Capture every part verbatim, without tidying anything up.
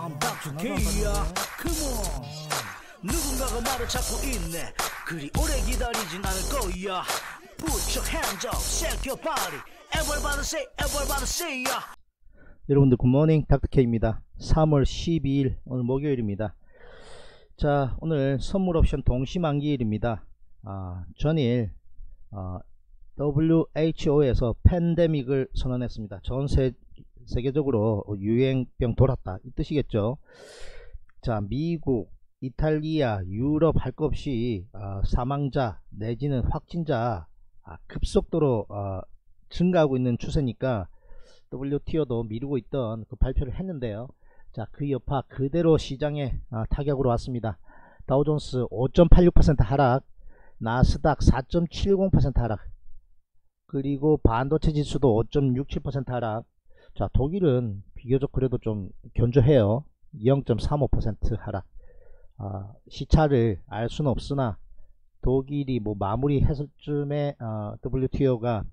I'm back to K야. Come on. 누군가가 나를 찾고 있네. 그리 오래 기다리진 않을 거야. Put your hands up, shake your body. Everybody say, everybody say ya. 여러분들 굿모닝 닥터케이입니다. 삼월 십이일 오늘 목요일입니다. 자, 오늘 선물옵션 동시만기일입니다. 아, 전일 아, 더블유에이치오에서 팬데믹을 선언했습니다. 전 세, 세계적으로 유행병 돌았다 이 뜻이겠죠. 자, 미국, 이탈리아, 유럽 할 것 없이 아, 사망자 내지는 확진자 아, 급속도로 아, 증가하고 있는 추세니까 더블유티오도 미루고 있던 그 발표를 했는데요. 자, 그 여파 그대로 시장에 아, 타격으로 왔습니다. 다우존스 오 점 팔육 퍼센트 하락, 나스닥 사 점 칠공 퍼센트 하락, 그리고 반도체 지수도 오 점 육칠 퍼센트 하락. 자, 독일은 비교적 그래도 좀 견조해요. 영 점 삼오 퍼센트 하락. 아, 시차를 알 수는 없으나 독일이 뭐 마무리 했을 쯤에 어, 더블유티오가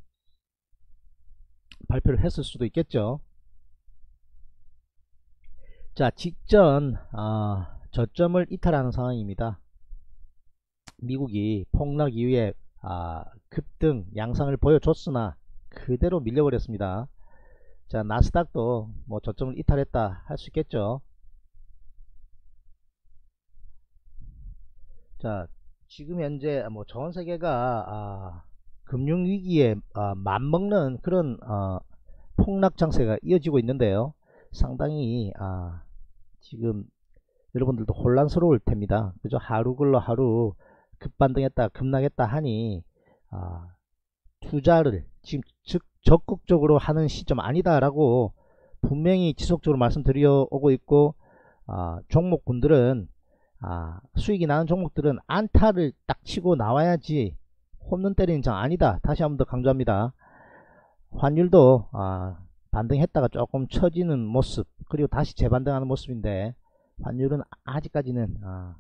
발표를 했을 수도 있겠죠. 자, 직전 어, 저점을 이탈하는 상황입니다. 미국이 폭락 이후에 아, 급등 양상을 보여줬으나 그대로 밀려버렸습니다. 자, 나스닥도 뭐 저점을 이탈했다 할 수 있겠죠. 자, 지금 현재 뭐 전 세계가 아, 금융위기에 아, 맞먹는 그런 어, 폭락 장세가 이어지고 있는데요. 상당히 아, 지금 여러분들도 혼란스러울 텐니다. 그죠? 하루 걸러 하루 급반등했다 급락했다 하니 아, 투자를 지금 즉 적극적으로 하는 시점 아니다 라고 분명히 지속적으로 말씀드려 오고 있고, 아, 종목군들은 아, 수익이 나는 종목들은 안타를 딱 치고 나와야지 홈런 때리는 장 아니다. 다시 한번 더 강조합니다. 환율도 아, 반등했다가 조금 처지는 모습, 그리고 다시 재반등하는 모습인데 환율은 아직까지는 아,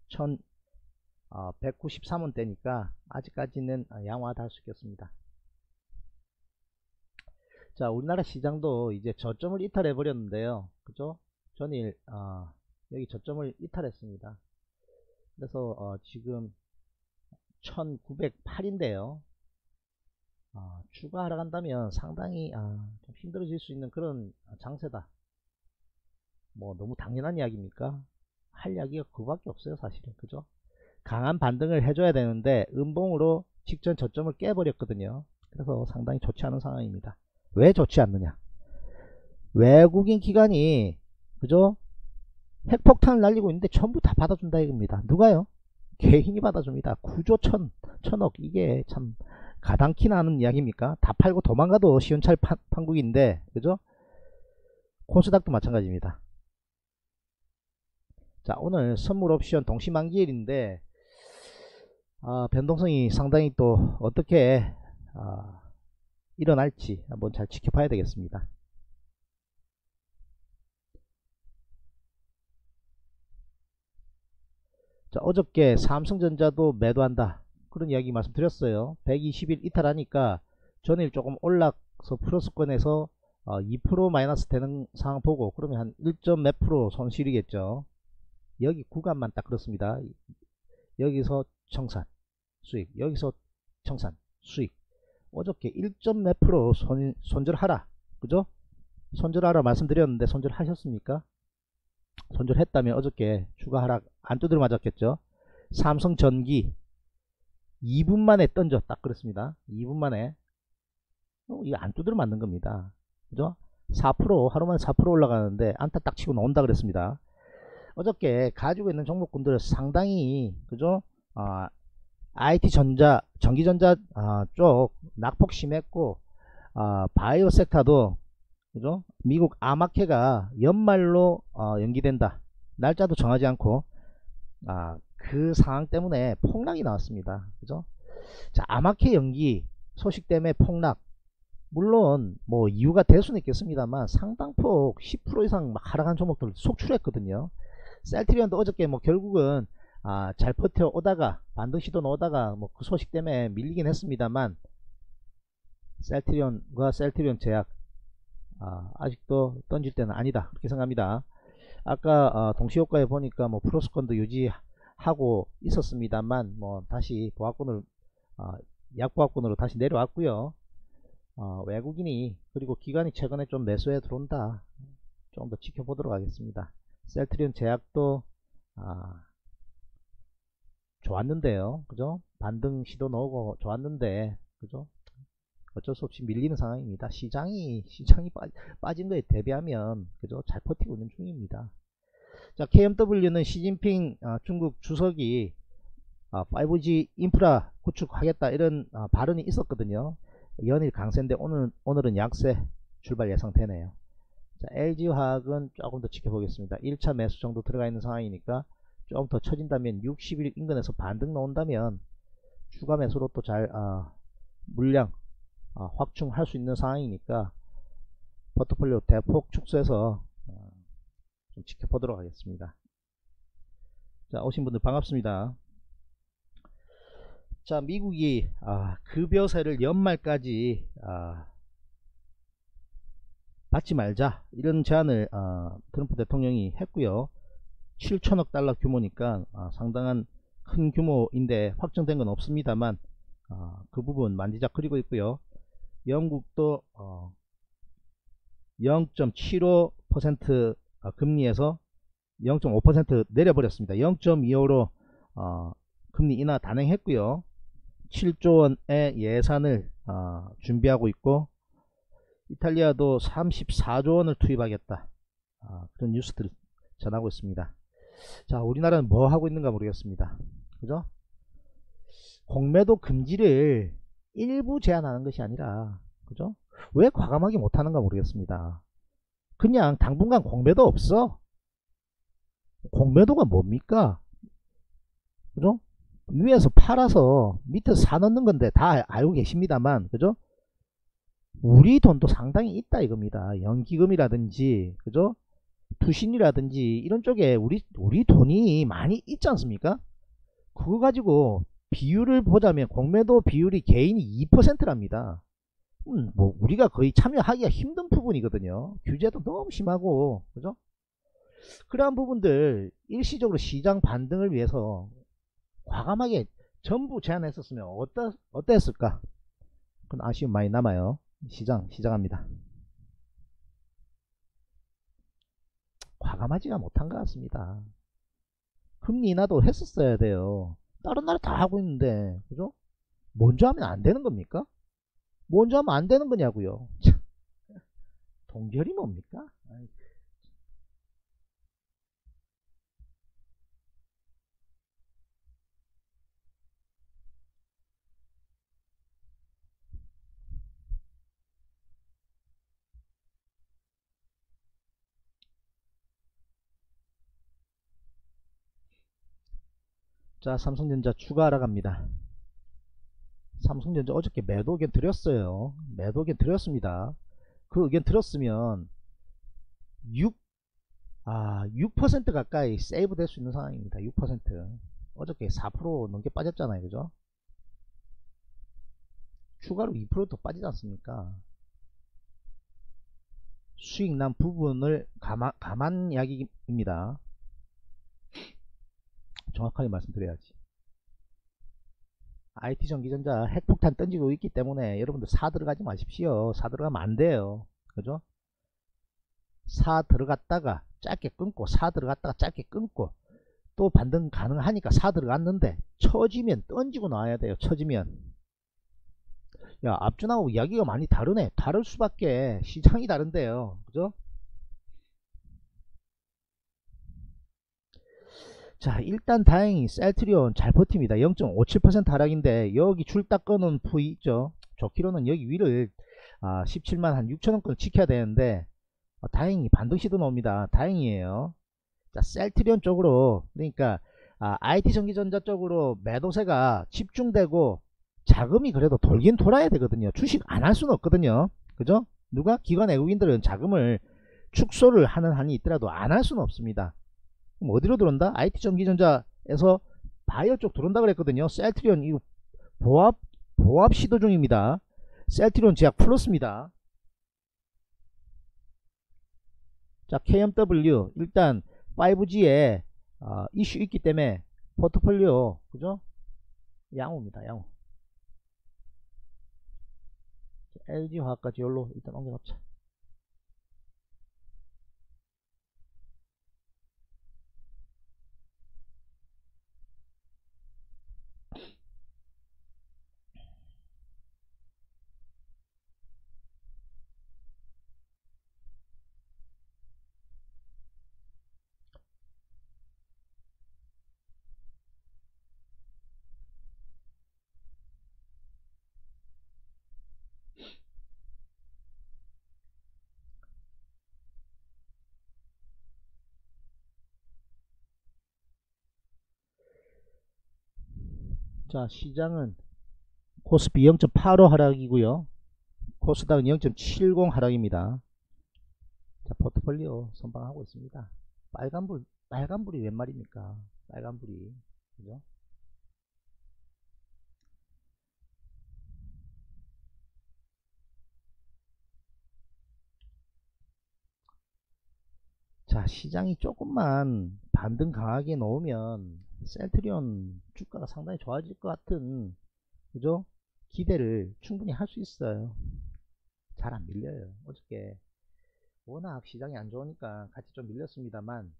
천백구십삼 원대니까 아직까지는 양호하다 할 수 있겠습니다. 자, 우리나라 시장도 이제 저점을 이탈해 버렸는데요. 그죠? 전일 어, 여기 저점을 이탈했습니다. 그래서 어, 지금 천구백팔인데요 어, 추가 하락한다면 상당히 아, 좀 힘들어질 수 있는 그런 장세다. 뭐 너무 당연한 이야기입니까? 할 이야기가 그거밖에 없어요 사실은. 그죠? 강한 반등을 해줘야 되는데 음봉으로 직전 저점을 깨버렸거든요. 그래서 상당히 좋지 않은 상황입니다. 왜 좋지 않느냐? 외국인 기관이 그죠? 핵폭탄을 날리고 있는데 전부 다 받아준다 이겁니다. 누가요? 개인이 받아줍니다. 구조 천, 천억. 이게 참 가당키나 하는 이야기입니까? 다 팔고 도망가도 시원찮을 판, 판국인데 그죠? 코스닥도 마찬가지입니다. 자, 오늘 선물 옵션 동시만기일인데 아, 변동성이 상당히 또 어떻게 아, 일어날지 한번 잘 지켜봐야 되겠습니다. 자, 어저께 삼성전자도 매도한다 그런 이야기 말씀드렸어요. 백이십 일 이탈하니까 전일 조금 올라서 플러스권에서 어, 이 퍼센트 마이너스 되는 상황 보고 그러면 한 일 점 몇 프로 손실이겠죠. 여기 구간만 딱 그렇습니다. 여기서 청산 수익, 여기서 청산 수익. 어저께 일 점 몇 프로 손, 손절하라 그죠? 손절하라 말씀드렸는데 손절하셨습니까? 손절했다면 어저께 추가 하락 안 두드려 맞았겠죠. 삼성전기 이 분 만에 던져 딱 그렇습니다. 이 분 만에 어, 이거 안 두드려 맞는 겁니다. 그죠? 사 퍼센트 하루만에 사 퍼센트 올라가는데 안타 딱 치고 나온다 그랬습니다. 어저께 가지고 있는 종목군들 상당히 그죠? 아, 아이티전자 전기전자 아, 쪽 낙폭 심했고 아, 바이오 섹터도 그죠? 미국 아마케가 연말로 어, 연기된다. 날짜도 정하지 않고 아, 그 상황 때문에 폭락이 나왔습니다. 그죠? 자, 아마케 연기 소식 때문에 폭락. 물론 뭐 이유가 될 수는 있겠습니다만 상당폭 십 퍼센트 이상 막 하락한 종목들 속출했거든요. 셀트리온도 어저께 뭐 결국은 아, 잘 버텨 오다가 반등 시도 나오다가 뭐 그 소식 때문에 밀리긴 했습니다만 셀트리온과 셀트리온 제약 아, 아직도 던질 때는 아니다 그렇게 생각합니다. 아까 어, 동시효과에 보니까 뭐 플러스권도 유지하고 있었습니다만 뭐 다시 보합권으로 어, 약보합권으로 다시 내려왔고요. 어, 외국인이 그리고 기관이 최근에 좀 매수해 들어온다. 좀 더 지켜보도록 하겠습니다. 셀트리온 제약도 아, 좋았는데요, 그죠? 반등 시도 나오고 좋았는데, 그죠? 어쩔 수 없이 밀리는 상황입니다. 시장이 시장이 빠, 빠진 거에 대비하면 그죠? 잘 버티고 있는 중입니다. 자, 케이엠더블유는 시진핑 어, 중국 주석이 어, 파이브지 인프라 구축하겠다 이런 어, 발언이 있었거든요. 연일 강세인데 오늘, 오늘은 약세 출발 예상되네요. 자, 엘지화학은 조금 더 지켜보겠습니다. 일 차 매수 정도 들어가 있는 상황이니까 조금 더 처진다면 육십 일 인근에서 반등 나온다면 추가 매수로 또 잘 어, 물량 어, 확충할 수 있는 상황이니까 포트폴리오 대폭 축소해서 어, 좀 지켜보도록 하겠습니다. 자, 오신 분들 반갑습니다. 자, 미국이 아, 급여세를 연말까지 아, 받지 말자 이런 제안을 어, 트럼프 대통령이 했고요. 칠천억 달러 규모니까 어, 상당한 큰 규모인데 확정된 건 없습니다만 어, 그 부분 만지작거리고 있고요. 영국도 어, 영 점 칠오 퍼센트 금리에서 영 점 오 퍼센트 내려버렸습니다. 영 점 이오로 어, 금리 인하 단행했고요. 칠조 원의 예산을 어, 준비하고 있고 이탈리아도 삼십사조 원을 투입하겠다. 어, 그런 뉴스들을 전하고 있습니다. 자, 우리나라는 뭐 하고 있는가 모르겠습니다. 그죠? 공매도 금지를 일부 제한하는 것이 아니라, 그죠? 왜 과감하게 못하는가 모르겠습니다. 그냥 당분간 공매도 없어. 공매도가 뭡니까? 그죠? 위에서 팔아서 밑에서 사놓는 건데 다 알고 계십니다만, 그죠? 우리 돈도 상당히 있다 이겁니다. 연기금이라든지, 그죠? 투신이라든지 이런 쪽에 우리 우리 돈이 많이 있지 않습니까? 그거 가지고 비율을 보자면 공매도 비율이 개인이 이 퍼센트랍니다. 음, 뭐 우리가 거의 참여하기가 힘든 부분이거든요. 규제도 너무 심하고, 그죠? 그러한 부분들 일시적으로 시장 반등을 위해서 과감하게 전부 제한했었으면 어떠, 어땠을까? 그건 아쉬움 많이 남아요. 시장 시작합니다. 과감하지가 못한 것 같습니다. 금리 인하도 했었어야 돼요. 다른 나라 다 하고 있는데, 그죠? 먼저 하면 안 되는 겁니까? 먼저 하면 안 되는 거냐고요. 동결이 뭡니까? 자, 삼성전자 추가 알아갑니다. 삼성전자 어저께 매도 의견 드렸어요. 매도 의견 드렸습니다. 그 의견 들었으면 육, 아, 육 퍼센트 가까이 세이브 될 수 있는 상황입니다. 육 퍼센트. 어저께 사 퍼센트 넘게 빠졌잖아요. 그죠? 추가로 이 퍼센트 더 빠지지 않습니까? 수익 난 부분을 감안, 감안 이야기입니다. 정확하게 말씀드려야지. 아이티 전기전자 핵폭탄 던지고 있기 때문에 여러분들 사 들어가지 마십시오. 사 들어가면 안 돼요. 그죠? 사 들어갔다가 짧게 끊고 사 들어갔다가 짧게 끊고 또 반등 가능하니까 사 들어갔는데 처지면 던지고 나와야 돼요. 처지면. 야, 앞준하고 이야기가 많이 다르네. 다를 수밖에. 시장이 다른데요. 그죠? 자, 일단 다행히 셀트리온 잘 버팁니다. 영 점 오칠 퍼센트 하락인데 여기 줄 딱 꺼놓은 부위 있죠. 좋기로는 여기 위를 아, 십칠만 한 육천원권 지켜야 되는데 아, 다행히 반등 시도 나옵니다. 다행이에요. 자, 셀트리온 쪽으로 그러니까 아, 아이티 전기전자 쪽으로 매도세가 집중되고 자금이 그래도 돌긴 돌아야 되거든요. 주식 안 할 수는 없거든요. 그죠? 누가? 기관 외국인들은 자금을 축소를 하는 한이 있더라도 안 할 수는 없습니다. 그럼 어디로 들어온다? 아이티 전기전자에서 바이오 쪽 들어온다 그랬거든요. 셀트리온 이거 보합 보합 시도 중입니다. 셀트리온 제약 플러스입니다. 자, 케이엠더블유 일단 파이브지에 어, 이슈 있기 때문에 포트폴리오 그죠? 양호입니다. 양호. 엘지화학까지 열로 일단 옮겨놓자. 자, 시장은 코스피 영 점 팔오 하락이고요. 코스닥은 영 점 칠공 하락입니다. 자, 포트폴리오 선방하고 있습니다. 빨간불, 빨간불이 웬 말입니까? 빨간불이. 그죠? 자, 시장이 조금만 반등 강하게 놓으면 셀트리온 주가가 상당히 좋아질 것 같은, 그죠? 기대를 충분히 할 수 있어요. 잘 안 밀려요. 어저께 워낙 시장이 안 좋으니까 같이 좀 밀렸습니다만,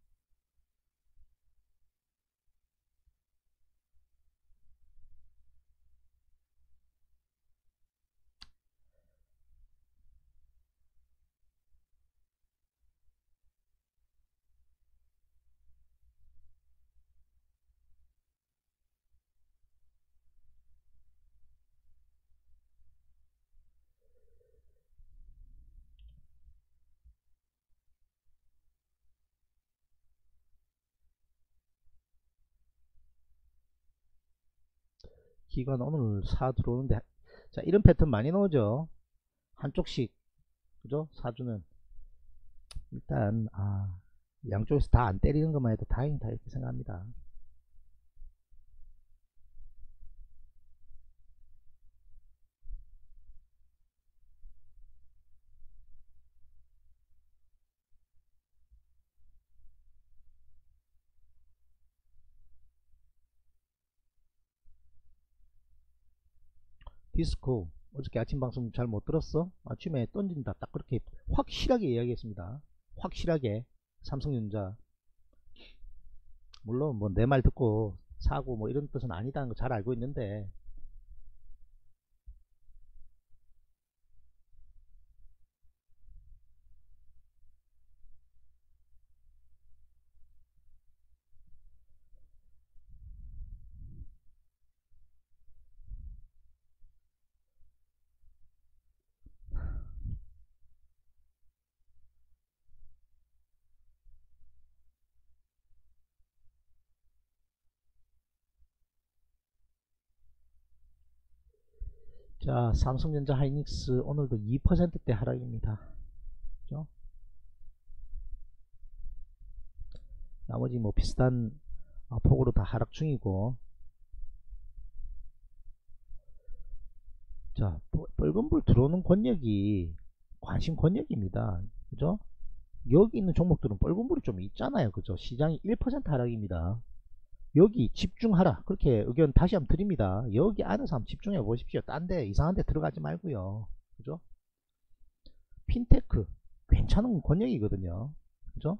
기관 오늘 사 들어오는데, 자, 이런 패턴 많이 나오죠. 한쪽씩, 그죠? 사주는. 일단, 아, 양쪽에서 다 안 때리는 것만 해도 다행이다, 이렇게 생각합니다. 디스코 어저께 아침 방송 잘 못 들었어? 아침에 던진다 딱 그렇게 확실하게 이야기했습니다. 확실하게. 삼성전자 물론 뭐 내 말 듣고 사고 뭐 이런 뜻은 아니다는 거 잘 알고 있는데, 자, 삼성전자 하이닉스 오늘도 이 퍼센트대 하락입니다. 그죠? 나머지 뭐 비슷한 어, 폭으로 다 하락 중이고, 자, 빨간불 들어오는 권역이 관심 권역입니다. 그죠? 여기 있는 종목들은 빨간불이 좀 있잖아요. 그죠? 시장이 일 퍼센트 하락입니다. 여기 집중하라, 그렇게 의견 다시 한번 드립니다. 여기 안에서 한번 집중해 보십시오. 딴 데 이상한 데 들어가지 말고요. 그죠? 핀테크 괜찮은 권역이거든요. 그죠?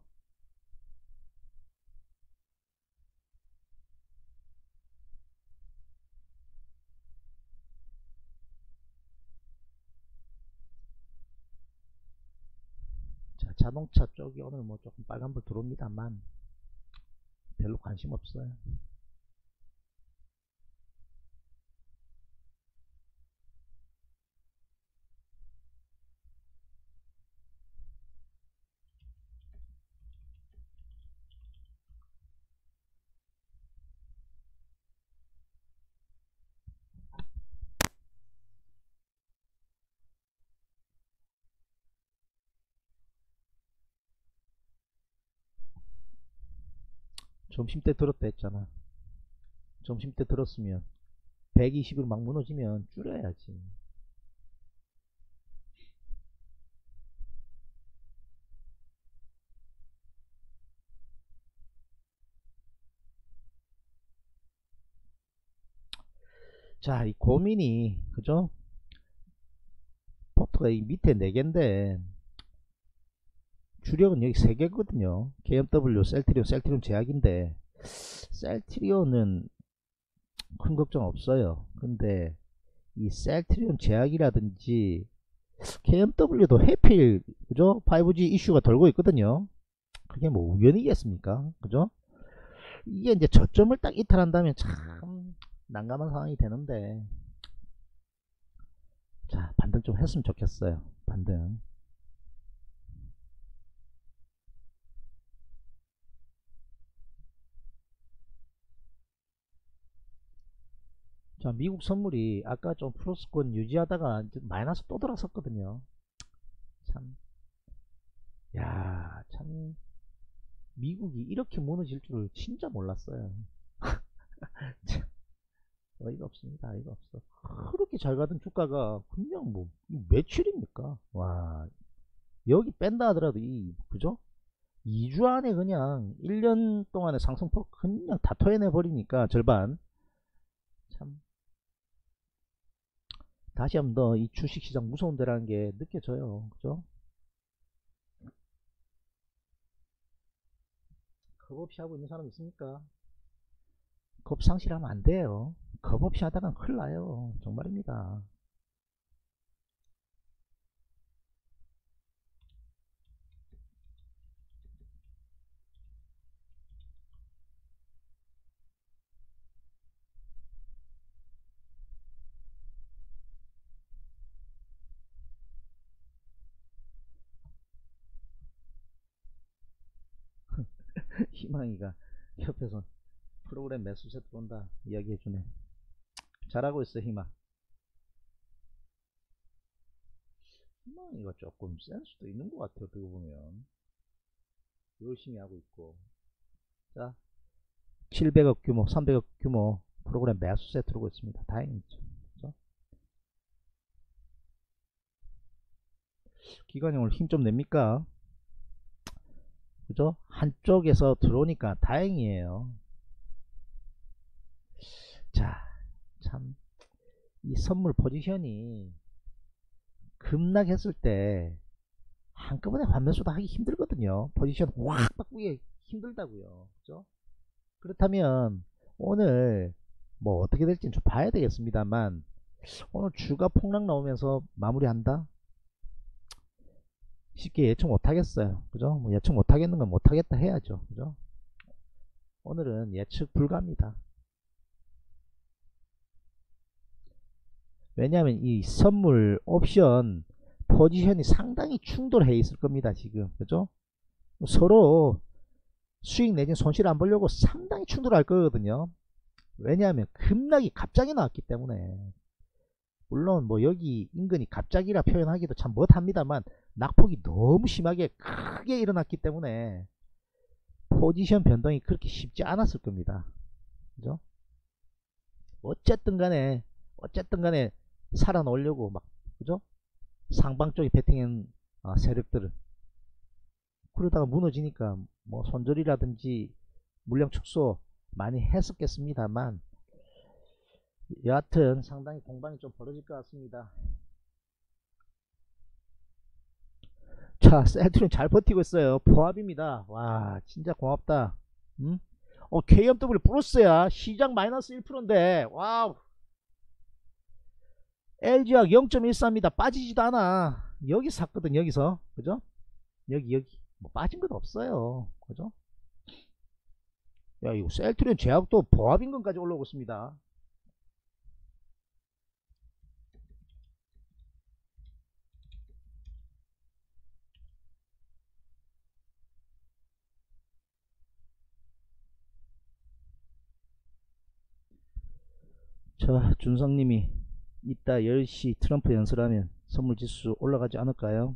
자, 자동차 쪽이 오늘 뭐 조금 빨간불 들어옵니다만 별로 관심 없어요. 점심때 들었다 했잖아. 점심때 들었으면 백이십으로 막 무너지면 줄여야지. 자, 이 고민이, 그죠? 포트가 이 밑에 네 개인데, 주력은 여기 세 개거든요. 케이엠더블유, 셀트리온, 셀트리온 제약인데, 셀트리온은 큰 걱정 없어요. 근데, 이 셀트리온 제약이라든지, 케이엠더블유도 해필, 그죠? 파이브지 이슈가 돌고 있거든요. 그게 뭐 우연이겠습니까? 그죠? 이게 이제 저점을 딱 이탈한다면 참 난감한 상황이 되는데, 자, 반등 좀 했으면 좋겠어요. 반등. 자, 미국 선물이 아까 좀 플러스권 유지하다가 이제 마이너스 또 돌아섰거든요. 참, 야, 참, 미국이 이렇게 무너질 줄을 진짜 몰랐어요. 참, 어이가 없습니다. 어이가 없어. 그렇게 잘 가던 주가가 그냥 뭐 며칠입니까? 와, 여기 뺀다 하더라도 이, 그죠? 이 주 안에 그냥 일 년 동안의 상승폭 그냥 다 토해내 버리니까 절반. 참, 다시 한번 더 이 주식시장 무서운 데라는 게 느껴져요. 그죠? 겁 없이 하고 있는 사람 있습니까? 겁 상실하면 안 돼요. 겁 없이 하다간 큰일 나요. 정말입니다. 희망이가 옆에서 프로그램 매수세 들어온다 이야기해주네. 잘하고 있어 희망. 희망이가 조금 센스도 있는 것 같아요. 어떻게 보면 열심히 하고 있고. 자, 칠백억 규모, 삼백억 규모 프로그램 매수세 들어오고 있습니다. 다행이죠. 그죠? 기관용을 힘 좀 냅니까? 그죠? 한쪽에서 들어오니까 다행이에요. 자, 참, 이 선물 포지션이 급락했을 때 한꺼번에 반매수도 하기 힘들거든요. 포지션 확 바꾸기 힘들다고요. 그죠? 그렇다면 오늘 뭐 어떻게 될지는 좀 봐야 되겠습니다만, 오늘 주가 폭락 나오면서 마무리한다? 쉽게 예측 못하겠어요. 그죠? 뭐 예측 못하겠는 건 못하겠다 해야죠. 그죠? 오늘은 예측 불가입니다. 왜냐하면 이 선물 옵션 포지션이 상당히 충돌해 있을 겁니다. 지금 그죠? 서로 수익 내진 손실 안 보려고 상당히 충돌할 거거든요. 왜냐하면 급락이 갑자기 나왔기 때문에. 물론 뭐 여기 인근이 갑자기라 표현하기도 참 못합니다만 낙폭이 너무 심하게 크게 일어났기 때문에 포지션 변동이 그렇게 쉽지 않았을 겁니다. 그죠? 어쨌든 간에 어쨌든 간에 살아놓으려고 막, 그죠? 상방 쪽에 베팅한 어, 세력들은 그러다가 무너지니까 뭐 손절이라든지 물량 축소 많이 했었겠습니다만, 여하튼 상당히 공방이 좀 벌어질 것 같습니다. 자, 셀트리온 잘 버티고 있어요. 포합입니다. 와, 진짜 고맙다. 응? 어, 케이엠더블유 플러스야. 시장 마이너스 일 퍼센트인데 와우. 엘지화학 영 점 일사입니다. 빠지지도 않아. 여기서 샀거든. 여기서. 그죠? 여기 여기 뭐 빠진 것 없어요. 그죠? 야, 이거 셀트리온 제약도 보합임금까지 올라오고 있습니다. 자, 준성님이 이따 열 시 트럼프 연설하면 선물지수 올라가지 않을까요?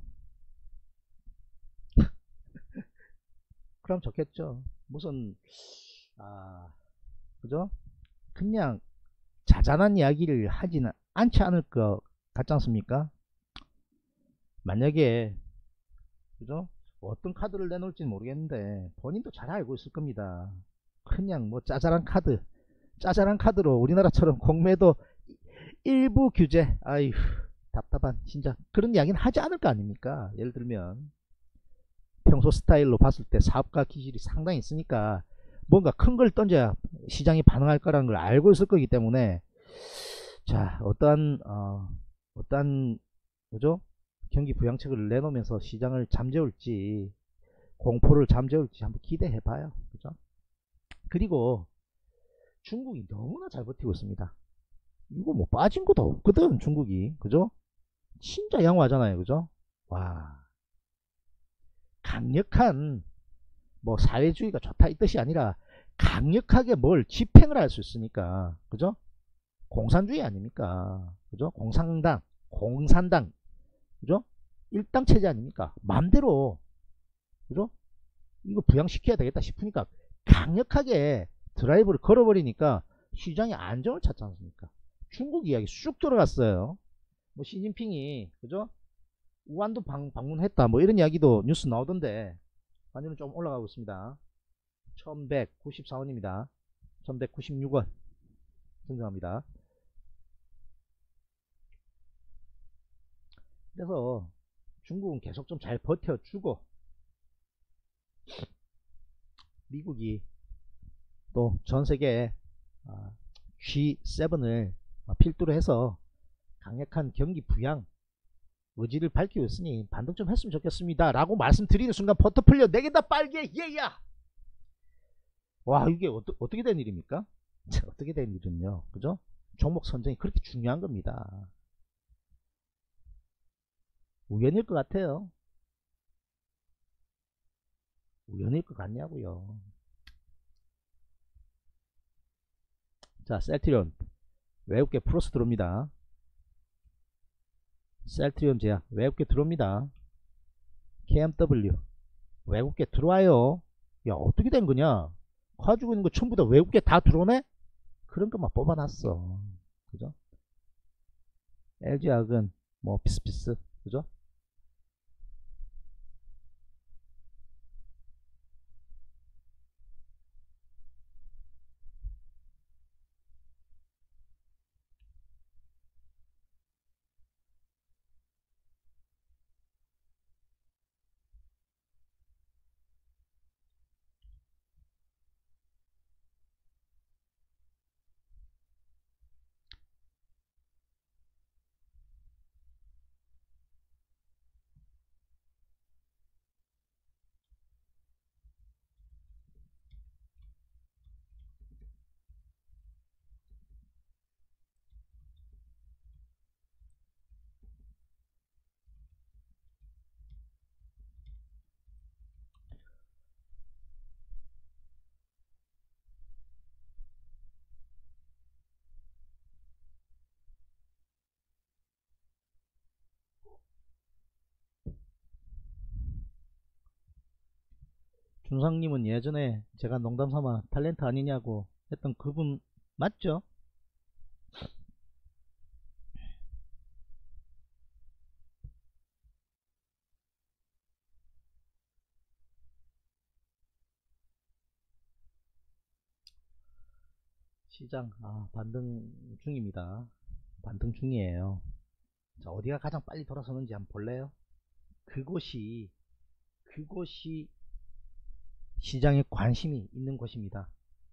그럼 좋겠죠. 무슨 아, 그죠? 그냥 자잘한 이야기를 하지는 않지 않을 것 같지 않습니까? 만약에, 그죠? 어떤 카드를 내놓을지는 모르겠는데 본인도 잘 알고 있을 겁니다. 그냥 뭐 짜잘한 카드 짜잘한 카드로 우리나라처럼 공매도 일부 규제, 아휴 답답한 진짜 그런 이야기는 하지 않을 거 아닙니까. 예를 들면 평소 스타일로 봤을 때 사업가 기질이 상당히 있으니까 뭔가 큰 걸 던져야 시장이 반응할 거라는 걸 알고 있을 거기 때문에 자 어떠한 어, 어떠한 그죠 경기 부양책을 내놓으면서 시장을 잠재울지 공포를 잠재울지 한번 기대해 봐요. 그죠? 그리고 중국이 너무나 잘 버티고 있습니다. 이거 뭐 빠진 것도 없거든 중국이. 그죠? 진짜 양호하잖아요. 그죠? 와 강력한 뭐 사회주의가 좋다 이 뜻이 아니라 강력하게 뭘 집행을 할 수 있으니까. 그죠? 공산주의 아닙니까? 그죠? 공산당 공산당 그죠? 일당 체제 아닙니까? 맘대로 그죠? 이거 부양시켜야 되겠다 싶으니까 강력하게 드라이브를 걸어버리니까 시장이 안정을 찾지 않습니까? 중국 이야기 쑥 들어갔어요. 뭐 시진핑이 그죠? 우한도 방, 방문했다 뭐 이런 이야기도 뉴스 나오던데 환율은 좀 올라가고 있습니다. 천백구십사 원입니다. 천백구십육 원 증정합니다. 그래서 중국은 계속 좀 잘 버텨주고 미국이 또 전세계 지 세븐을 필두로 해서 강력한 경기 부양 의지를 밝히고 있으니 반등 좀 했으면 좋겠습니다 라고 말씀드리는 순간 포트폴리오 네 개 다 빨개. 예야. 와 이게 어떠, 어떻게 된 일입니까? 어떻게 된 일은요 그죠? 종목 선정이 그렇게 중요한 겁니다. 우연일 것 같아요. 우연일 것 같냐고요. 자 셀트리온 외국계 플러스 들어옵니다. 셀트리온 제약 외국계 들어옵니다. 케이엠더블유 외국계 들어와요. 야 어떻게 된 거냐. 가지고 있는 거 전부 다 외국계 다 들어오네. 그런 것만 뽑아놨어. 그죠? 엘지약은 뭐 비슷비슷 그죠? 준상님은 예전에 제가 농담삼아 탤런트 아니냐고 했던 그분 맞죠? 시장 아 반등 중입니다. 반등 중이에요. 자 어디가 가장 빨리 돌아서는지 한번 볼래요? 그곳이 그곳이 시장에 관심이 있는 곳입니다.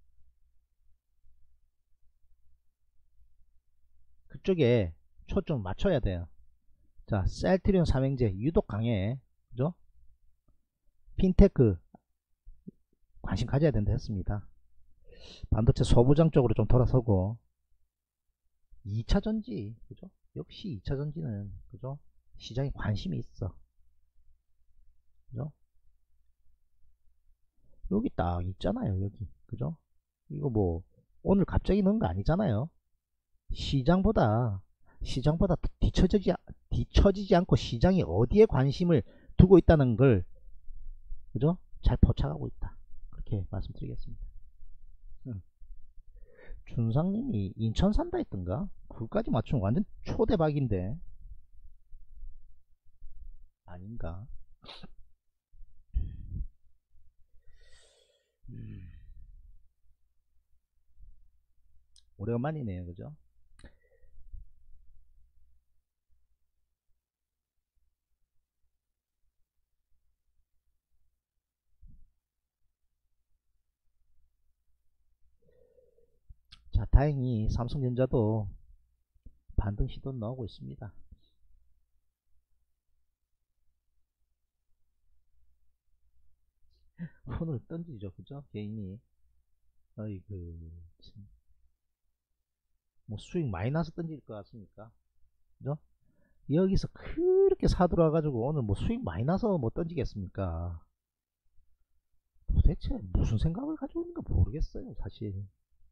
그쪽에 초점 맞춰야 돼요. 자 셀트리온 삼행제 유독 강해. 그죠? 핀테크 관심 가져야 된다 했습니다. 반도체 소부장 쪽으로 좀 돌아서고 이차 전지 그죠? 역시 이차 전지는 그죠? 시장에 관심이 있어. 그죠? 여기 딱 있잖아요. 여기 그죠? 이거 뭐 오늘 갑자기 넣은 거 아니잖아요. 시장보다 시장보다 뒤처지지 뒤처지지 않고 시장이 어디에 관심을 두고 있다는 걸 그죠? 잘 포착하고 있다. 그렇게 말씀드리겠습니다. 응. 준상님이 인천 산다 했던가? 그거까지 맞추면 완전 초대박인데 아닌가? 음. 오래간만이네요. 그죠? 다행히 삼성전자도 반등 시도 나오고 있습니다. 오늘 던지죠, 그죠? 개인이. 어이그, 참. 뭐 수익 많이 나서 던질 것 같습니까? 그죠? 여기서 그렇게 사들어와가지고 오늘 뭐 수익 많이 나서 뭐 던지겠습니까? 도대체 무슨 생각을 가지고 있는가 모르겠어요, 사실.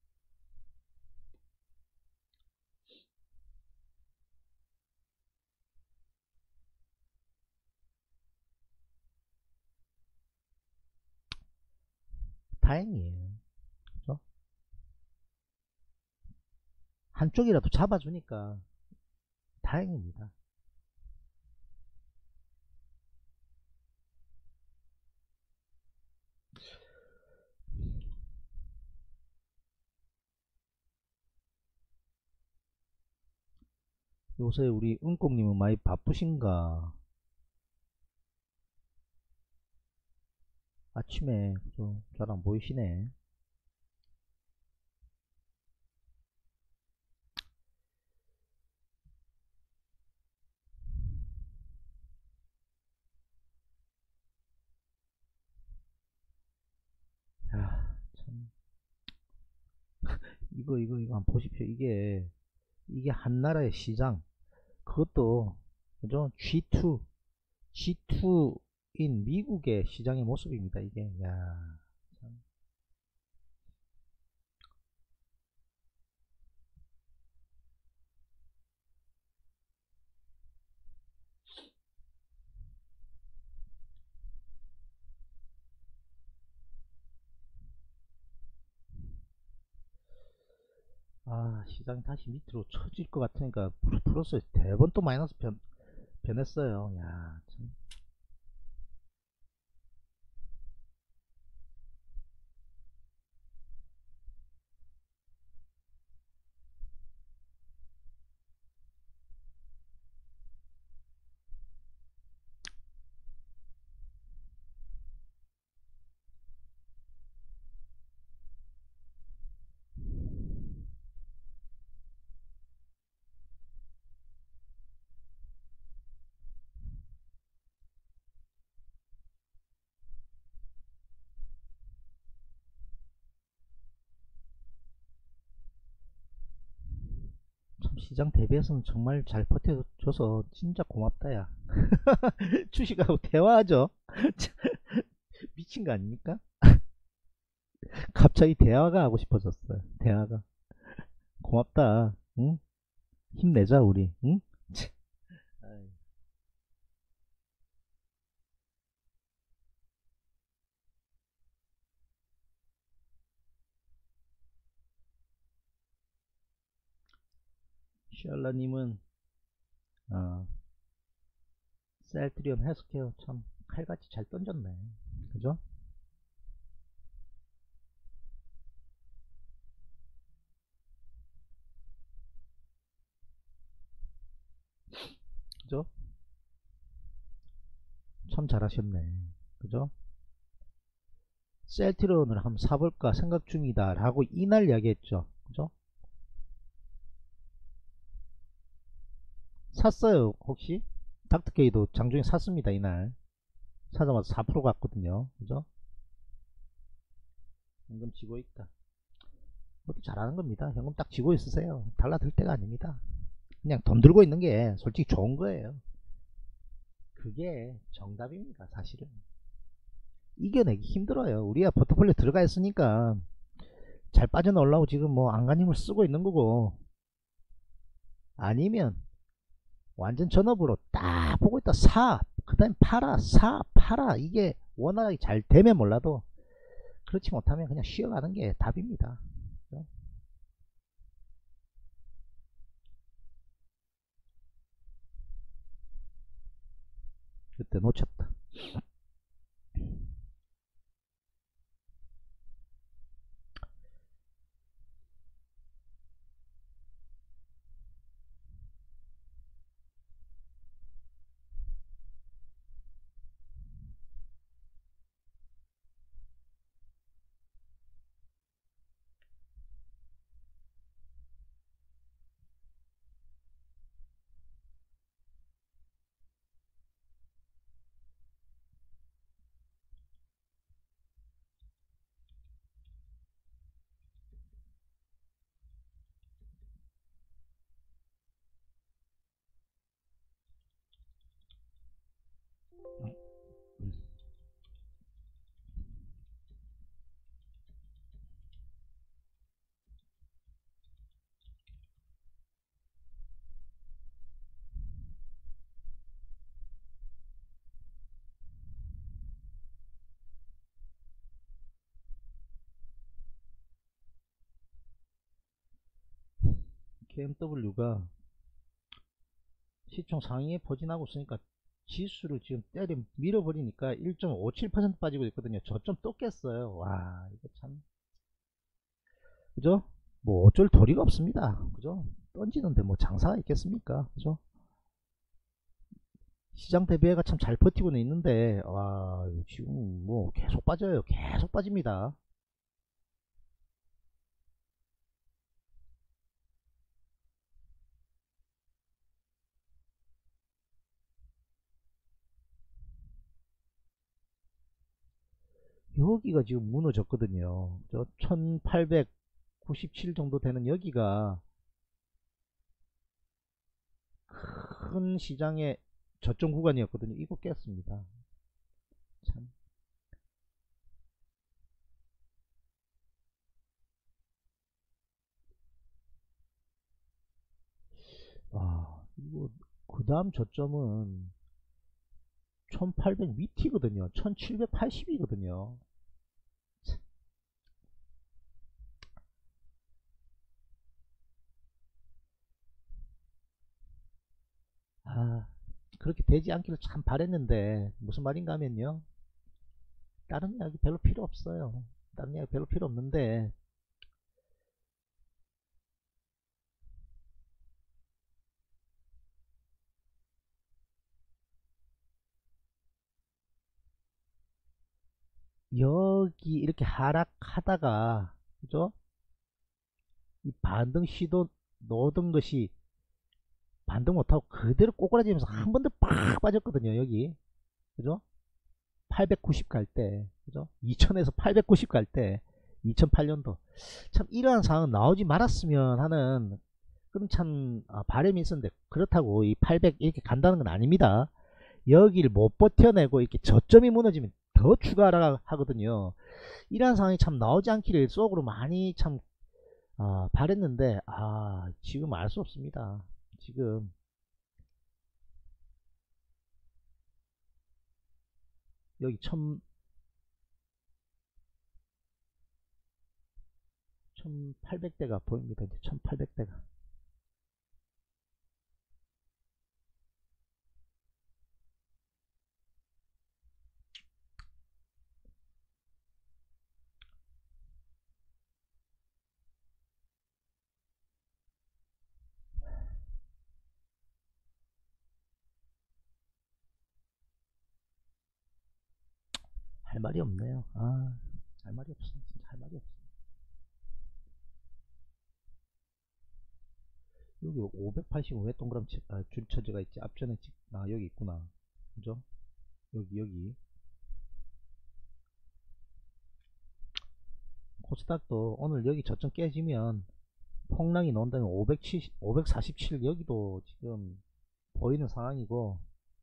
다행이에요. 그죠? 한쪽이라도 잡아주니까 다행입니다. 요새 우리 은꽁님은 많이 바쁘신가? 아침에 그죠? 잘 안 보이시네. 야, 참. 이거 이거 이거 한번 보십시오. 이게 이게 한 나라의 시장, 그것도 그죠? 지 투 지 투인 미국의 시장의 모습입니다. 이게 야, 참. 아, 시장이 다시 밑으로 쳐질 것 같으니까 플러스 대번 또 마이너스 변, 변했어요. 야, 참. 참 시장 대비해서는 정말 잘 버텨줘서 진짜 고맙다, 야. 주식하고 대화하죠. 미친 거 아닙니까? 갑자기 대화가 하고 싶어졌어요. 대화가. 고맙다. 응? 힘내자, 우리. 응? 아이, 샬라님은, 어, 셀트리온 헬스케어 참 칼같이 잘 던졌네. 그죠? 그죠? 참 잘하셨네. 그죠? 셀트리온을 한번 사볼까 생각 중이다 라고 이날 이야기했죠. 그죠? 샀어요, 혹시? 닥터케이도 장중에 샀습니다, 이날. 사자마자 사 퍼센트 갔거든요. 그죠? 현금 지고 있다. 그것도 잘하는 겁니다. 현금 딱 지고 있으세요. 달라들 때가 아닙니다. 그냥 돈 들고 있는 게 솔직히 좋은 거예요. 그게 정답입니다, 사실은. 이겨내기 힘들어요. 우리가 포트폴리오 들어가 있으니까 잘 빠져나오려고 지금 뭐 안간힘을 쓰고 있는 거고, 아니면 완전 전업으로 딱 보고 있다 사, 그 다음에 팔아, 사, 팔아. 이게 워낙에 잘 되면 몰라도 그렇지 못하면 그냥 쉬어가는 게 답입니다. 그때 놓쳤다. 케이엠더블유가 시총 상위에 포진하고 있으니까 지수를 지금 때려 밀어버리니까 일 점 오칠 퍼센트 빠지고 있거든요. 저점 또 깼어요. 와, 이거 참, 그죠? 뭐 어쩔 도리가 없습니다. 그죠? 던지는데 뭐 장사가 있겠습니까? 그죠? 시장 대비해가 참 잘 버티고는 있는데, 와, 지금 뭐 계속 빠져요. 계속 빠집니다. 여기가 지금 무너졌거든요. 저 천팔백구십칠 정도 되는 여기가 큰 시장의 저점 구간이었거든요. 이거 깼습니다. 참. 아, 이거 그 다음 저점은 천팔백 밑이거든요. 천칠백팔십이거든요. 아, 그렇게 되지 않기를 참 바랬는데 무슨 말인가 하면요, 다른 이야기 별로 필요 없어요. 다른 이야기 별로 필요 없는데, 여기 이렇게 하락하다가, 그죠? 이 반등 시도 놓던 것이 반등 못하고 그대로 꼬꾸라지면서 한 번 더 팍 빠졌거든요. 여기, 그죠? 팔백구십 갈 때, 그죠? 이천에서 팔백구십 갈 때, 이천팔 년도 참 이러한 상황은 나오지 말았으면 하는 그런 참 아, 바람이 있었는데, 그렇다고 이 팔백 이렇게 간다는 건 아닙니다. 여기를 못 버텨내고 이렇게 저점이 무너지면 더 추가 하락 하거든요. 이러한 상황이 참 나오지 않기를 속으로 많이 참 아, 바랬는데, 아, 지금 알 수 없습니다. 지금 여기 천, 천팔백 대가 보입니다. 이제 천팔백 대가. 할 말이 없네요. 아, 할 말이 없어. 진짜 할 말이 없어. 여기 오백팔십오 왜 동그라미 아, 줄 쳐져가 있지? 앞전에 지- 아, 여기 있구나. 그죠? 여기, 여기. 코스닥도 오늘 여기 저점 깨지면 폭락이 나온다면 오백칠십, 오백사십칠 여기도 지금 보이는 상황이고,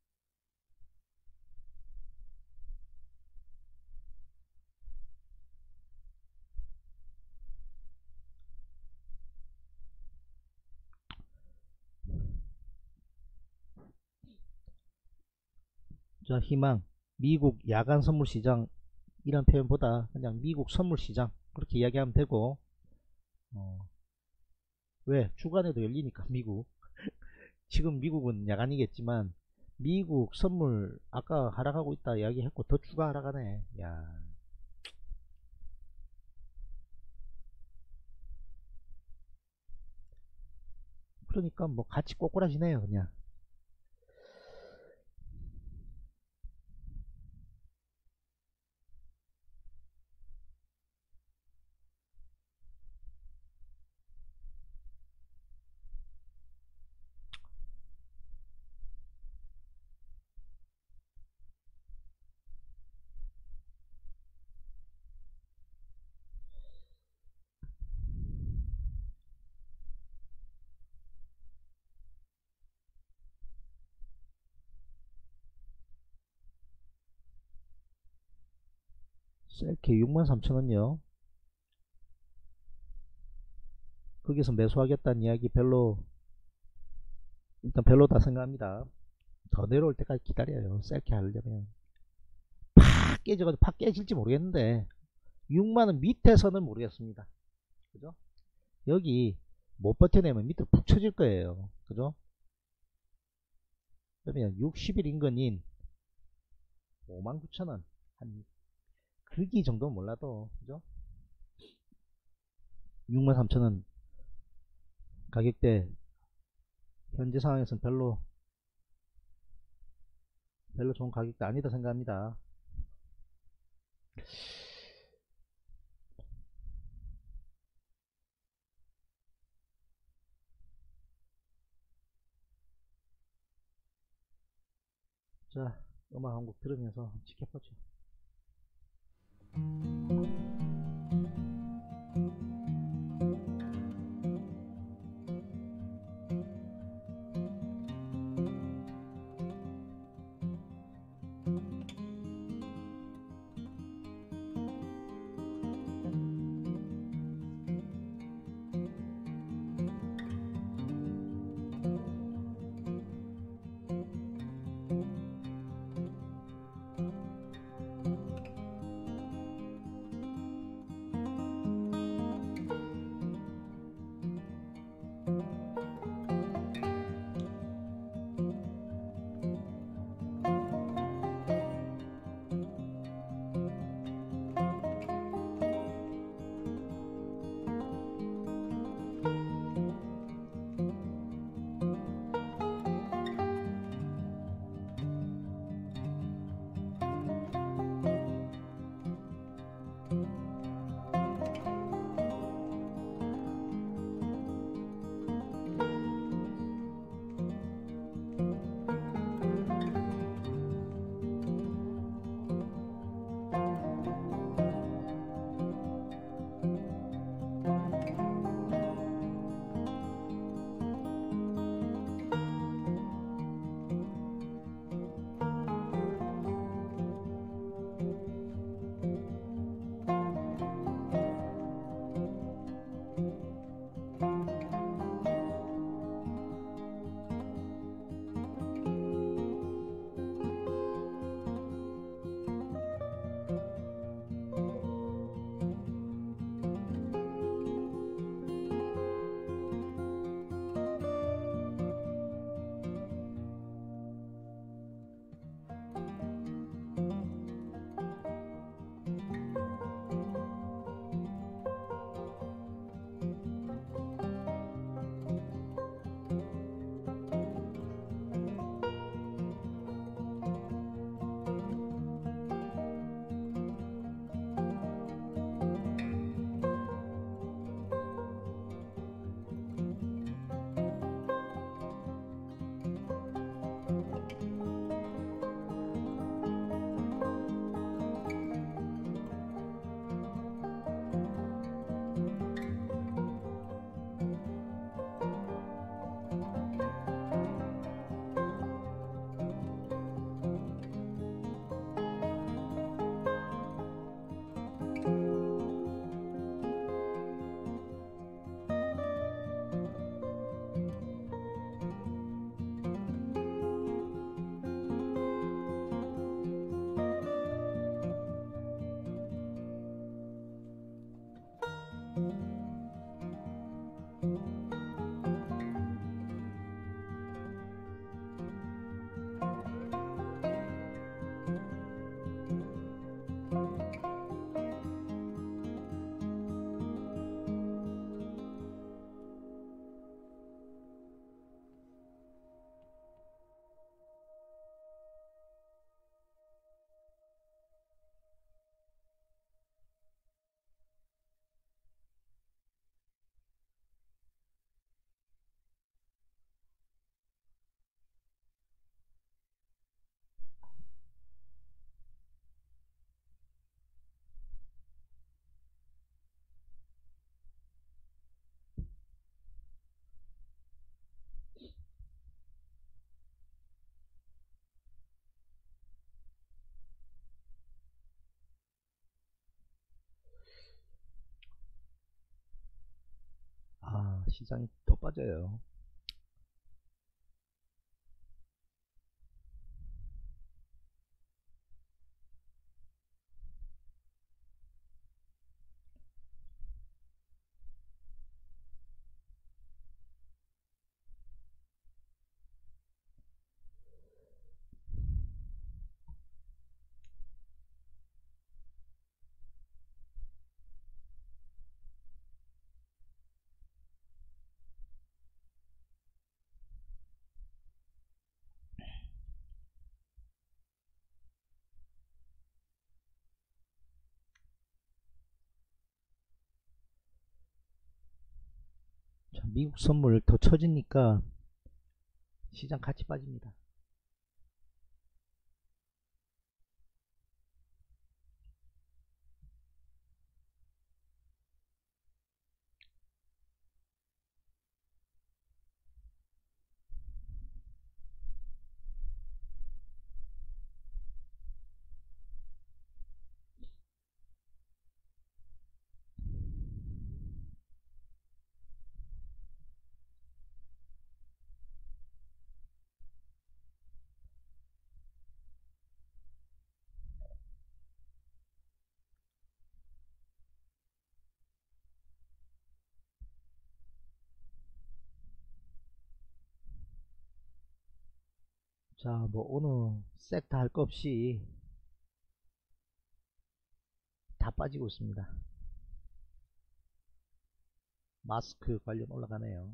자, 희망, 미국 야간 선물 시장 이런 표현보다 그냥 미국 선물 시장 그렇게 이야기하면 되고, 어, 왜? 주간에도 열리니까 미국. 지금 미국은 야간이겠지만 미국 선물 아까 하락하고 있다 이야기했고 더 추가 하락하네. 야, 그러니까 뭐 같이 꼬꾸라지네요 그냥. 셀케 육만 삼천 원요. 거기서 매수하겠다는 이야기 별로, 일단 별로다 생각합니다. 더 내려올 때까지 기다려요. 셀케 하려면. 팍 깨져가지고 팍 깨질지 모르겠는데 육만 원 밑에서는 모르겠습니다. 그죠? 여기 못 버텨내면 밑으로 푹 쳐질 거예요. 그죠? 그러면 육십 일 인근인 오만 구천 원, 한 글기 정도 몰라도, 그죠? 육만 삼천 원 가격대 현재 상황에서는 별로 별로 좋은 가격대 아니다 생각합니다. 자, 음악 한 곡 들으면서 지켜보죠. 아, 시장이 더 빠져요. 미국 선물 더 처지니까 시장 같이 빠집니다. 자, 뭐 오늘 섹터 할 거 없이 다 빠지고 있습니다. 마스크 관련 올라가네요.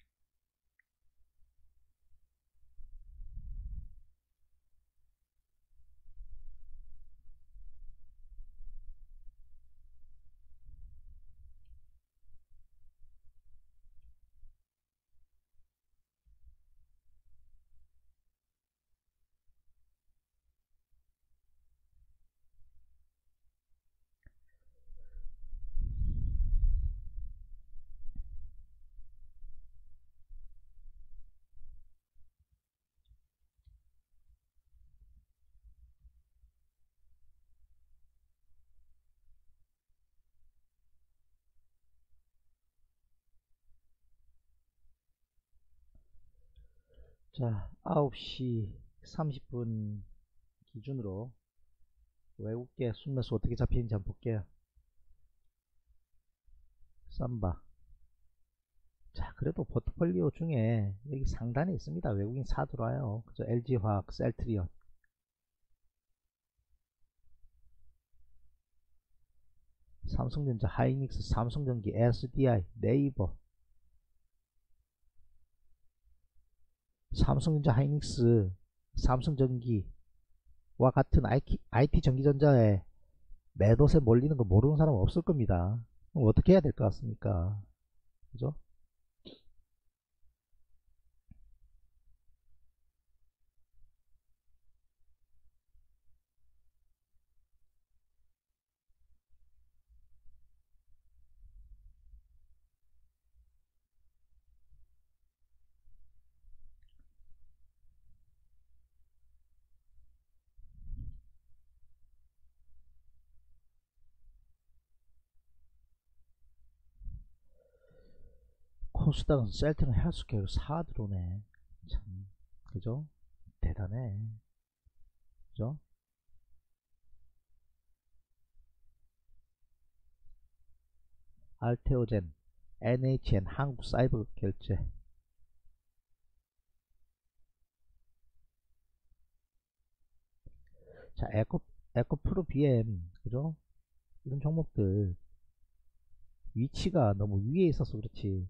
자, 아홉 시 삼십 분 기준으로 외국계 순매수 어떻게 잡히는지 한번 볼게요. 삼바. 자, 그래도 포트폴리오 중에 여기 상단에 있습니다. 외국인 사 들어와요. 그죠? 엘지화학, 셀트리온. 삼성전자, 하이닉스, 삼성전기, 에스디아이, 네이버. 삼성전자, 하이닉스, 삼성전기와 같은 아이티, 아이티 전기전자에 매도세 몰리는 거 모르는 사람은 없을 겁니다. 그럼 어떻게 해야 될 것 같습니까? 그죠? 코스닥은 셀트는 헬스케어 사 들어오네. 참, 그죠? 대단해. 그죠? 알테오젠, 엔에이치엔, 한국사이버결제. 자, 에코, 에코프로 비엠, 그죠? 이런 종목들 위치가 너무 위에 있어서 그렇지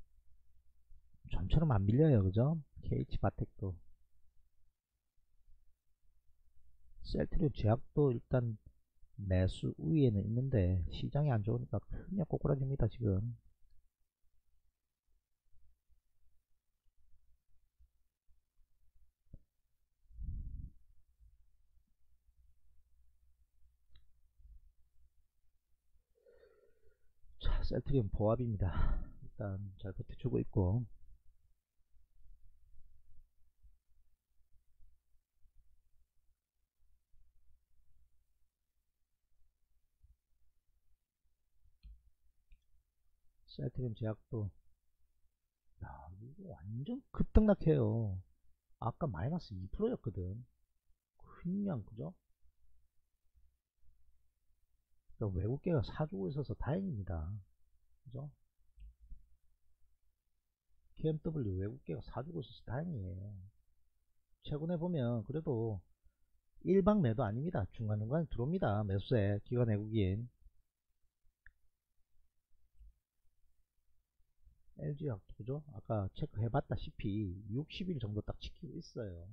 좀처럼 안 밀려요. 그죠? 케이에이치바텍도, 셀트리온 제약도 일단 매수 우위에는 있는데 시장이 안 좋으니까 그냥 꼬꾸라집니다 지금. 자, 셀트리온 보합입니다. 일단 잘 버텨주고 있고, 셀트리온 제약도 야, 이거 완전 급등락해요. 아까 마이너스 이 퍼센트였거든 그냥. 그죠? 그러니까 외국계가 사주고 있어서 다행입니다. 그죠? 케이엠더블유 외국계가 사주고 있어서 다행이에요. 최근에 보면 그래도 일방 매도 아닙니다. 중간중간 들어옵니다. 매수세 기관 외국인. 엘지화학도 그죠? 아까 체크해봤다시피 육십 일 정도 딱 지키고 있어요.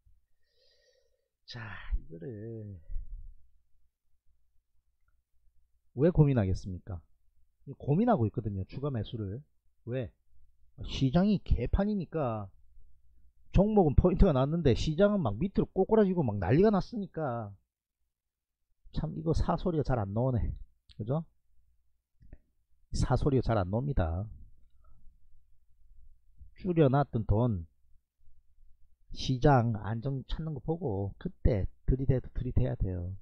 자, 이거를 왜 고민하겠습니까? 고민하고 있거든요. 추가 매수를. 왜? 시장이 개판이니까 종목은 포인트가 났는데 시장은 막 밑으로 꼬꾸라지고 막 난리가 났으니까 참 이거 사소리가 잘 안 나오네. 그죠? 사소리가 잘 안 나옵니다. 줄여놨던 돈 시장 안정 찾는 거 보고 그때 들이대도 들이대야 돼요.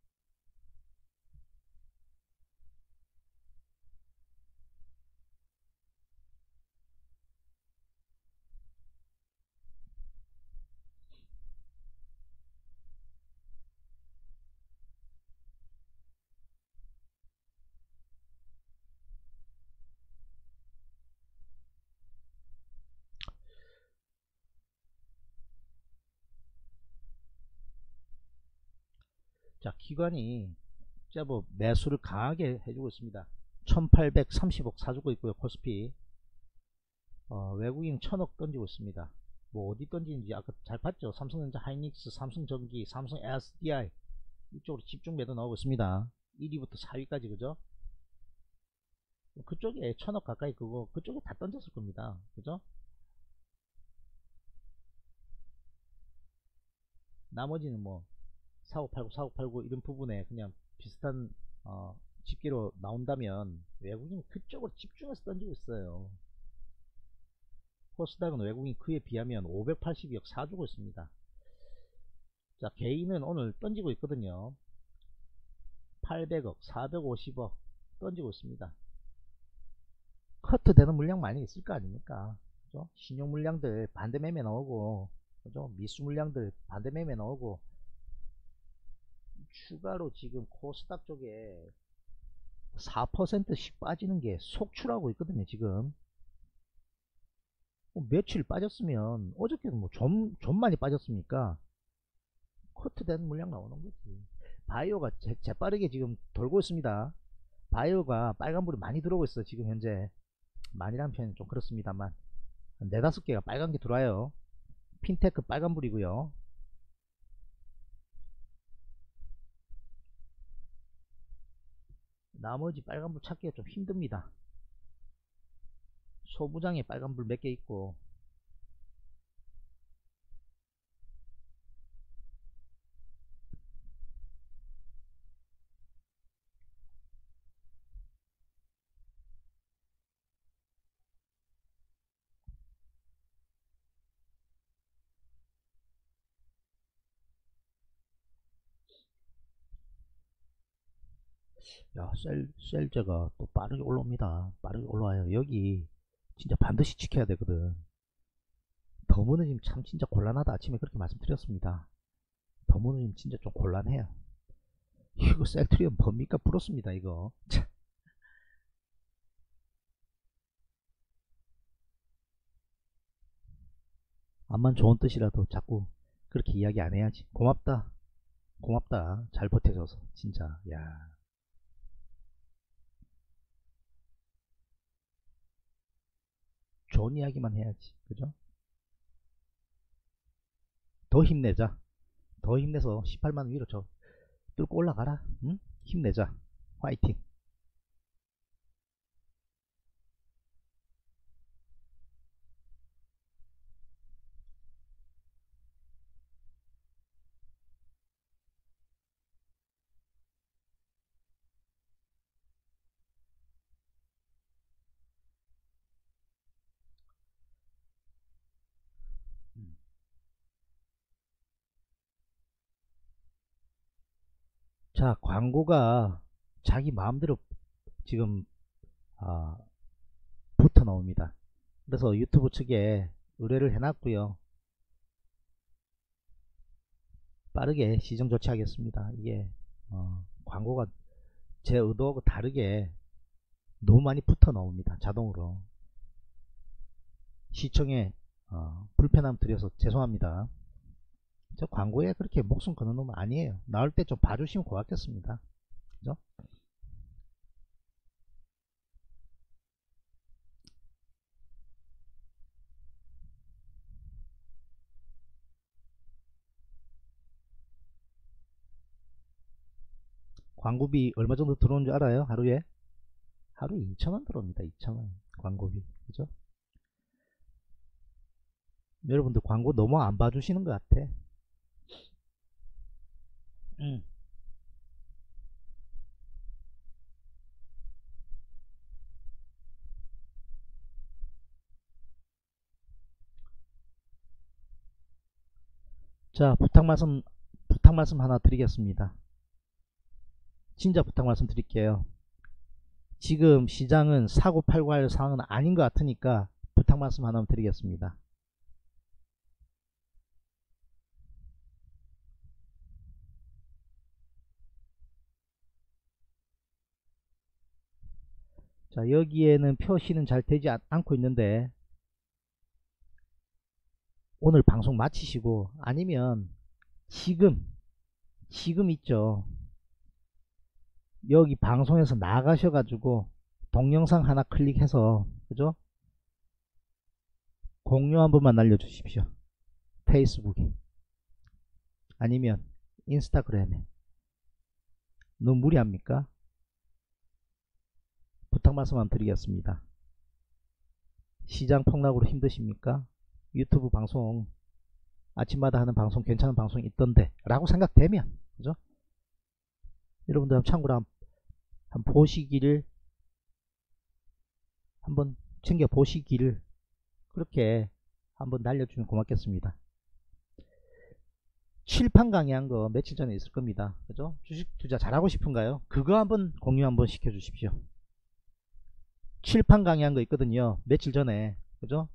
자, 기관이 진짜 뭐 매수를 강하게 해주고 있습니다. 천팔백삼십억 사주고 있고요. 코스피 어, 외국인 천억 던지고 있습니다. 뭐 어디 던지는지 아까 잘 봤죠. 삼성전자, 하이닉스, 삼성전기, 삼성 에스디아이 이쪽으로 집중 매도 나오고 있습니다. 일 위부터 사 위까지 그죠? 그쪽에 천억 가까이 그거 그쪽에 다 던졌을 겁니다. 그죠? 나머지는 뭐 사고팔고 사고팔고 이런 부분에 그냥 비슷한 어, 집계로 나온다면 외국인이 그쪽으로 집중해서 던지고 있어요. 코스닥은 외국인 그에 비하면 오백팔십이억 사주고 있습니다. 자, 개인은 오늘 던지고 있거든요. 팔백억, 사백오십억 던지고 있습니다. 커트 되는 물량 많이 있을 거 아닙니까? 그죠? 신용 물량들 반대 매매 나오고, 그죠? 미수 물량들 반대 매매 나오고, 추가로 지금 코스닥 쪽에 사 퍼센트씩 빠지는 게 속출하고 있거든요, 지금. 뭐 며칠 빠졌으면, 어저께는 뭐 좀, 좀 많이 빠졌습니까? 커트 되는 물량 나오는 거지. 바이오가 재, 재빠르게 지금 돌고 있습니다. 바이오가 빨간불이 많이 들어오고 있어, 지금 현재. 많이라는 표현은 좀 그렇습니다만. 네다섯 개가 빨간 게 들어와요. 핀테크 빨간불이고요. 나머지 빨간불 찾기가 좀 힘듭니다. 소부장에 빨간불 몇 개 있고, 야, 셀, 셀제가 또 빠르게 올라옵니다. 빠르게 올라와요. 여기 진짜 반드시 지켜야 되거든. 더무느님 참 진짜 곤란하다. 아침에 그렇게 말씀드렸습니다. 더무느님 진짜 좀 곤란해요. 이거 셀트리온 뭡니까? 부럽습니다, 이거. 암만 좋은 뜻이라도 자꾸 그렇게 이야기 안 해야지. 고맙다. 고맙다. 잘 버텨줘서. 진짜. 야. 좋은 이야기만 해야지. 그죠? 더 힘내자. 더 힘내서 십팔만 위로 저 뚫고 올라가라. 응? 힘내자. 화이팅. 음. 자, 광고가 자기 마음대로 지금 아, 붙어 나옵니다. 그래서 유튜브 측에 의뢰를 해놨고요. 빠르게 시정 조치하겠습니다. 이게 어, 광고가 제 의도하고 다르게 너무 많이 붙어 나옵니다. 자동으로. 시청에 어, 불편함 드려서 죄송합니다. 저 광고에 그렇게 목숨 거는 놈은 아니에요. 나올 때 좀 봐주시면 고맙겠습니다. 그죠? 광고비 얼마 정도 들어오는 줄 알아요? 하루에? 하루에 이천 원 들어옵니다. 이천 원 광고비. 그죠? 여러분들 광고 너무 안 봐주시는 것 같아. 음. 자, 부탁 말씀, 부탁 말씀 하나 드리겠습니다. 진짜 부탁 말씀 드릴게요. 지금 시장은 사고 팔고 할 상황은 아닌 것 같으니까 부탁 말씀 하나 드리겠습니다. 자, 여기에는 표시는 잘 되지 않, 않고 있는데 오늘 방송 마치시고 아니면 지금 지금 있죠, 여기 방송에서 나가셔가지고 동영상 하나 클릭해서, 그죠? 공유 한 번만 날려주십시오. 페이스북에 아니면 인스타그램에. 너무 무리합니까? 부탁 말씀 한번 드리겠습니다. 시장 폭락으로 힘드십니까? 유튜브 방송 아침마다 하는 방송 괜찮은 방송이 있던데 라고 생각되면, 그죠? 여러분들 한번 참고로 한번, 한번 보시기를, 한번 챙겨 보시기를 그렇게 한번 날려주면 고맙겠습니다. 칠판 강의한 거 며칠 전에 있을 겁니다. 그죠? 주식 투자 잘하고 싶은가요? 그거 한번 공유 한번 시켜 주십시오. 칠판 강의한 거 있거든요. 며칠 전에. 그죠?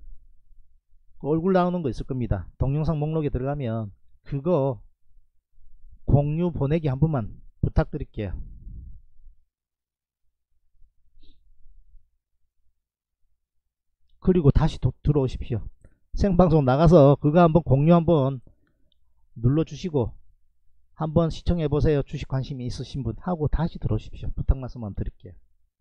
얼굴 나오는 거 있을 겁니다. 동영상 목록에 들어가면 그거 공유 보내기 한 번만 부탁드릴게요. 그리고 다시 도, 들어오십시오. 생방송 나가서 그거 한번 공유 한번 눌러주시고 한번 시청해보세요. 주식 관심이 있으신 분 하고 다시 들어오십시오. 부탁 말씀만 드릴게요.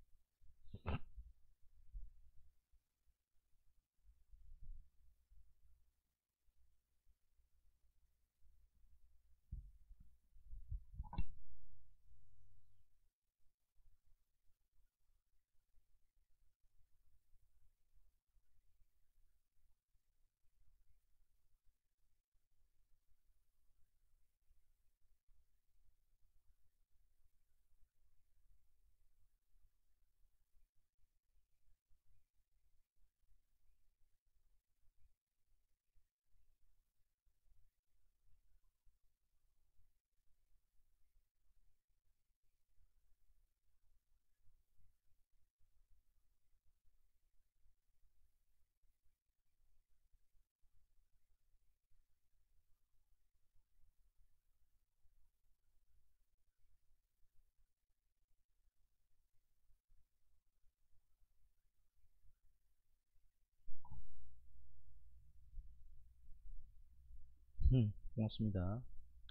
음, 고맙습니다.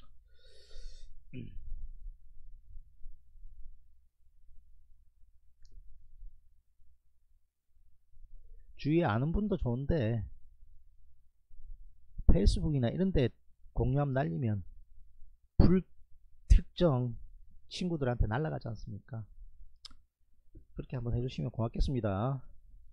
주위에 아는 분도 좋은데 페이스북이나 이런데 공유함 날리면 불특정 친구들한테 날아가지 않습니까? 그렇게 한번 해주시면 고맙겠습니다.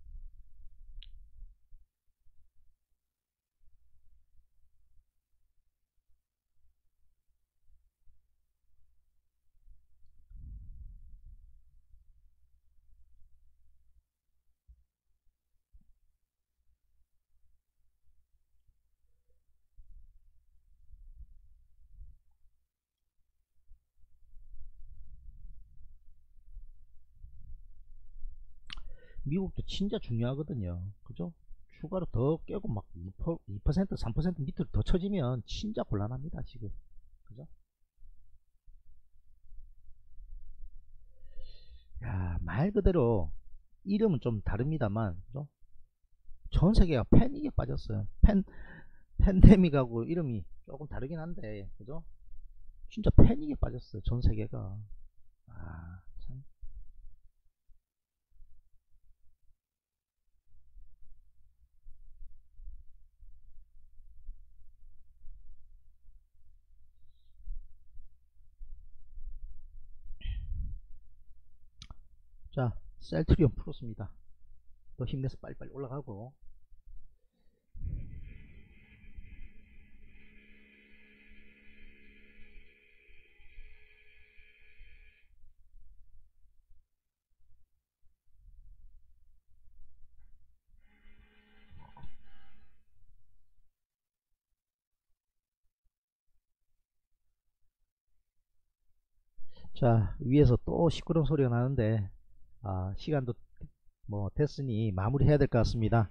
미국도 진짜 중요하거든요. 그죠? 추가로 더 깨고 막 이 퍼센트 삼 퍼센트 밑으로 더 쳐지면 진짜 곤란합니다 지금. 그죠? 야, 말 그대로 이름은 좀 다릅니다만, 그죠? 전 세계가 패닉에 빠졌어요. 팬 팬데믹하고 이름이 조금 다르긴 한데, 그죠? 진짜 패닉에 빠졌어요 전 세계가. 아, 참. 자, 셀트리온 풀었습니다. 더 힘내서 빨리빨리 올라가고. 자, 위에서 또 시끄러운 소리가 나는데 아, 시간도 뭐 됐으니 마무리 해야 될 것 같습니다.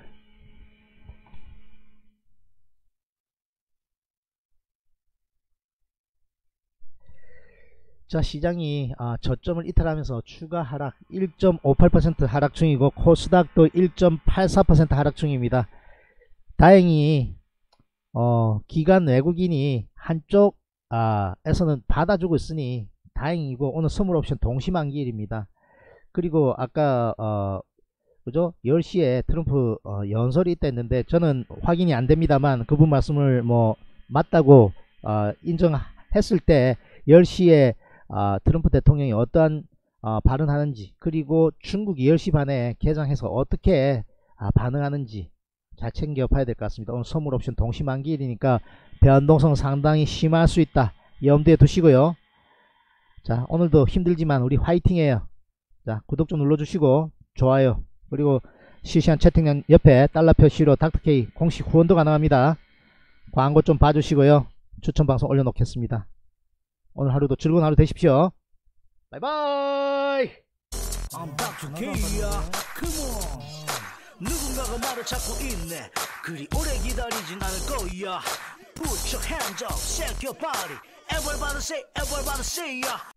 자, 시장이 아, 저점을 이탈하면서 추가 하락 일 점 오팔 퍼센트 하락 중이고 코스닥도 일 점 팔사 퍼센트 하락 중입니다. 다행히 어, 기관 외국인이 한쪽 아, 에서는 받아주고 있으니 다행이고 오늘 선물 옵션 동시만기일입니다. 그리고 아까 어, 그죠? 열 시에 트럼프 어, 연설이 있다 했는데 저는 확인이 안 됩니다만 그분 말씀을 뭐 맞다고 어, 인정했을 때 열 시에 어, 트럼프 대통령이 어떠한 어, 발언하는지 그리고 중국이 열 시 반에 개장해서 어떻게 아, 반응하는지 잘 챙겨 봐야 될 것 같습니다. 오늘 선물 옵션 동시만기일이니까 변동성 상당히 심할 수 있다. 염두에 두시고요. 자, 오늘도 힘들지만 우리 화이팅해요. 자, 구독 좀 눌러주시고 좋아요 그리고 실시간 채팅창 옆에 달러 표시로 닥터케이 공식 후원도 가능합니다. 광고 좀 봐주시고요. 추천 방송 올려놓겠습니다. 오늘 하루도 즐거운 하루 되십시오. 바이바이. I'm 닥터 K야. Come on. 누군가가 나를 찾고 있네. 그리 오래 기다리진 않을 거야. Put your hands up, shake your body. Everybody say, everybody say, yeah.